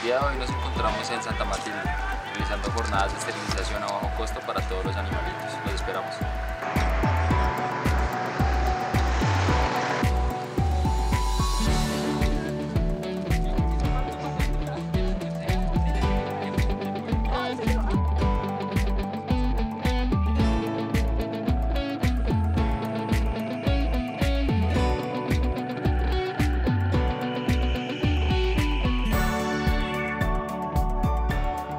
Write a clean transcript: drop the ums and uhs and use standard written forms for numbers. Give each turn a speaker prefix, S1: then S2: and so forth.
S1: día de hoy nos encontramos en Santa Matilde, realizando jornadas de esterilización a bajo costo para todos los animalitos. Los esperamos.